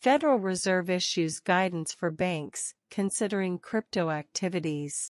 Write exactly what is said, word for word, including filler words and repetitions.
Federal Reserve issues guidance for banks considering crypto activities.